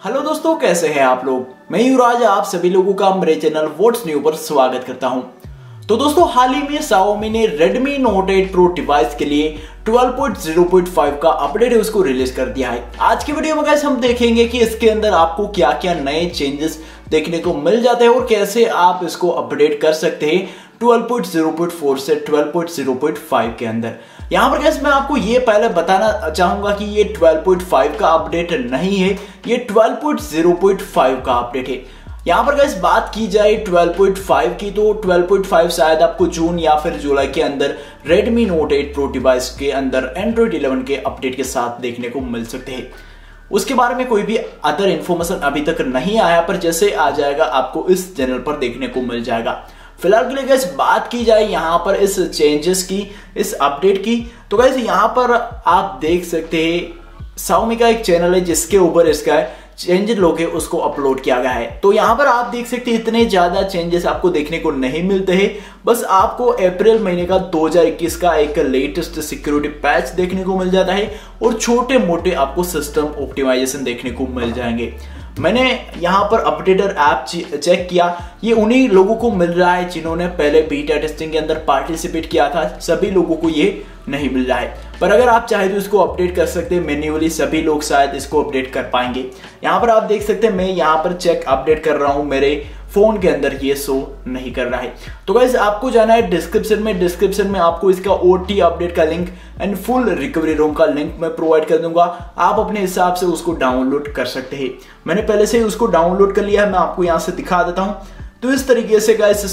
Hello दोस्तों, कैसे हैं आप लोग। मैं युवराज आप सभी लोगों का मेरे चैनल व्हाट्स न्यू पर स्वागत करता हूं। तो दोस्तों, हाल ही में Xiaomi ने Redmi Note 8 Pro डिवाइस के लिए 12.0.5 का अपडेट उसको रिलीज कर दिया है। आज की वीडियो में गाइस हम देखेंगे कि इसके अंदर आपको क्या क्या नए चेंजेस देखने को मिल जाते हैं और कैसे आप इसको अपडेट कर सकते हैं 12.0.4 से 12.0.5 के अंदर। यहाँ पर गाइस मैं आपको ये पहले बताना चाहूंगा कि ये 12.5 का अपडेट नहीं है, ये 12.0.5 का अपडेट है। यहाँ पर गाइस बात की जाए 12.5 की, तो 12.5 शायद आपको जून या फिर जुलाई के अंदर Redmi Note 8 Pro डिवाइस के अंदर Android 11 के अपडेट के साथ देखने को मिल सकते हैं। उसके बारे में कोई भी अदर इंफॉर्मेशन अभी तक नहीं आया, पर जैसे आ जाएगा आपको इस चैनल पर देखने को मिल जाएगा। फिलहाल के लिए गाइस बात की जाए यहाँ पर इस चेंजेस की, इस अपडेट की, तो गाइस यहाँ पर आप देख सकते हैं Xiaomi का एक चैनल है जिसके ऊपर इसका चेंजेस लोग है उसको अपलोड किया गया है। तो यहाँ पर आप देख सकते हैं इतने ज्यादा चेंजेस आपको देखने को नहीं मिलते हैं। बस आपको अप्रैल महीने का 2021 का एक लेटेस्ट सिक्योरिटी पैच देखने को मिल जाता है और छोटे मोटे आपको सिस्टम ऑप्टिमाइजेशन देखने को मिल जाएंगे। मैंने यहाँ पर अपडेटर ऐप चेक किया, ये उन्हीं लोगों को मिल रहा है जिन्होंने पहले बीटा टेस्टिंग के अंदर पार्टिसिपेट किया था। सभी लोगों को ये नहीं मिल रहा है, पर अगर आप चाहे तो इसको अपडेट कर सकते हैं मैन्युअली। सभी लोग शायद इसको अपडेट कर पाएंगे। यहाँ पर आप देख सकते हैं मैं यहाँ पर चेक अपडेट कर रहा हूँ, मेरे फोन के अंदर ये शो नहीं कर रहा है। तो गाइस आपको जाना है डिस्क्रिप्शन में आपको इसका OT अपडेट का link and full recovery room का लिंक मैं प्रोवाइड कर दूंगा। आप अपने हिसाब से उसको डाउनलोड कर सकते हैं। मैंने पहले से ही उसको डाउनलोड कर लिया है, मैं आपको यहाँ से दिखा देता हूँ। तो इस तरीके से गाइस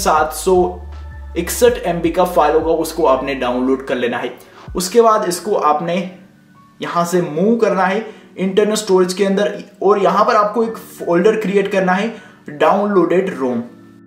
761 MB का फाइल होगा, उसको आपने डाउनलोड कर लेना है। उसके बाद इसको आपने यहां से मूव करना है इंटरनल स्टोरेज के अंदर और यहां पर आपको एक फोल्डर क्रिएट करना है डाउनलोडेड रोम।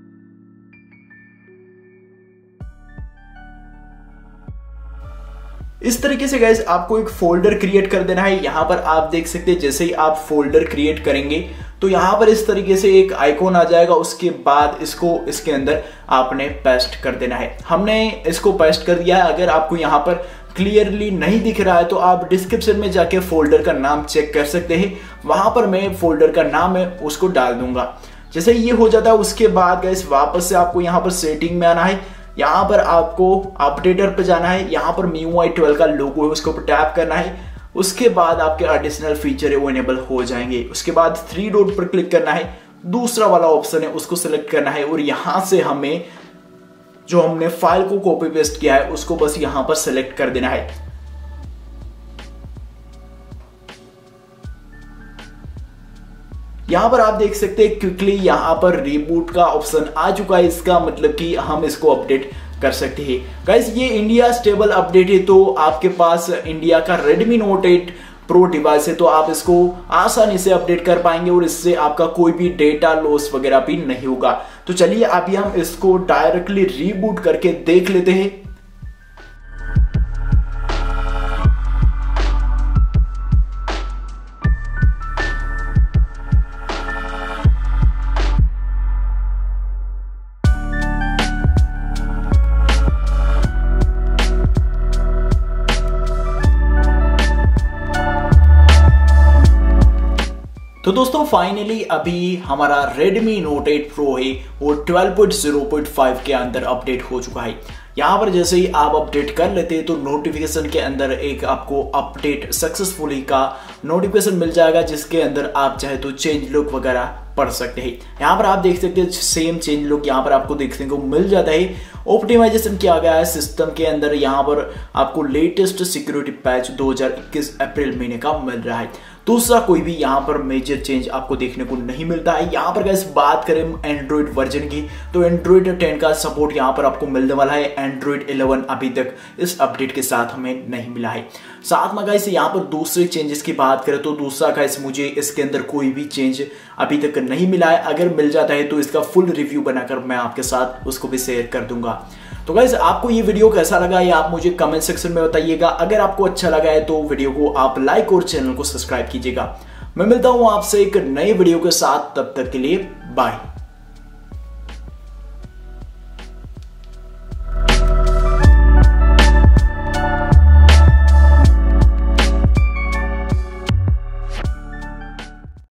इस तरीके से गाइस आपको एक फोल्डर क्रिएट कर देना है। यहां पर आप देख सकते हैं जैसे ही आप फोल्डर क्रिएट करेंगे तो यहां पर इस तरीके से एक आइकॉन आ जाएगा। उसके बाद इसको इसके अंदर आपने पेस्ट कर देना है। हमने इसको पेस्ट कर दिया है। अगर आपको यहां पर क्लियरली नहीं दिख रहा है तो आप डिस्क्रिप्शन में जाके फोल्डर का नाम चेक कर सकते हैं। वहां पर मैं फोल्डर का नाम है उसको डाल दूंगा। जैसे ये हो जाता है उसके बाद गाइस वापस से आपको यहाँ पर सेटिंग में आना है। यहाँ पर आपको अपडेटर पे जाना है। यहाँ पर MIUI 12 का लोगो है उसके ऊपर टैप करना है। उसके बाद आपके एडिशनल फीचर है वो इनेबल हो जाएंगे। उसके बाद 3 डॉट पर क्लिक करना है, दूसरा वाला ऑप्शन है उसको सिलेक्ट करना है और यहां से हमें जो हमने फाइल को कॉपी पेस्ट किया है उसको बस यहां पर सिलेक्ट कर देना है। यहां पर आप देख सकते हैं क्विकली यहां पर रीबूट का ऑप्शन आ चुका है। इसका मतलब कि हम इसको अपडेट कर सकते हैं। गाइस ये इंडिया स्टेबल अपडेट है, तो आपके पास इंडिया का Redmi Note 8 Pro डिवाइस है तो आप इसको आसानी से अपडेट कर पाएंगे और इससे आपका कोई भी डेटा लॉस वगैरह भी नहीं होगा। तो चलिए अभी हम इसको डायरेक्टली रीबूट करके देख लेते हैं। तो दोस्तों फाइनली अभी हमारा Redmi Note 8 Pro है वो 12.0.5 के अंदर अपडेट हो चुका है। यहाँ पर जैसे ही आप अपडेट कर लेते हैं तो नोटिफिकेशन के अंदर एक आपको अपडेट सक्सेसफुली का नोटिफिकेशन मिल जाएगा, जिसके अंदर आप चाहे तो चेंज लुक वगैरह पढ़ सकते हैं। यहाँ पर आप देख सकते हैं सेम चेंज लुक यहाँ पर आपको देखने को मिल जाता है। ऑप्टिमाइजेशन किया गया है सिस्टम के अंदर। यहाँ पर आपको लेटेस्ट सिक्योरिटी पैच 2021 अप्रैल महीने का मिल रहा है। दूसरा कोई भी यहाँ पर मेजर चेंज आपको देखने को नहीं मिलता है। यहाँ पर गाइस बात करें एंड्रॉइड वर्जन की तो एंड्रॉइड 10 का सपोर्ट यहाँ पर आपको मिलने वाला है। एंड्रॉइड 11 अभी तक इस अपडेट के साथ हमें नहीं मिला है। साथ में गाइस यहाँ पर दूसरे चेंजेस की बात करें तो दूसरा गाइस मुझे इसके अंदर कोई भी चेंज अभी तक नहीं मिला है। अगर मिल जाता है तो इसका फुल रिव्यू बनाकर मैं आपके साथ उसको भी शेयर कर दूंगा। तो गाइस आपको ये वीडियो कैसा लगा ये आप मुझे कमेंट सेक्शन में बताइएगा। अगर आपको अच्छा लगा है तो वीडियो को आप लाइक और चैनल को सब्सक्राइब कीजिएगा। मैं मिलता हूं आपसे एक नई वीडियो के साथ, तब तक के लिए बाय।